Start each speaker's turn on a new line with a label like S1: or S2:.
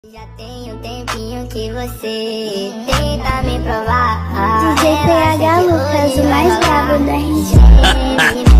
S1: Já tem um tempinho que você tenta me provar.
S2: DJ PH Lucas, o mais brabo da região.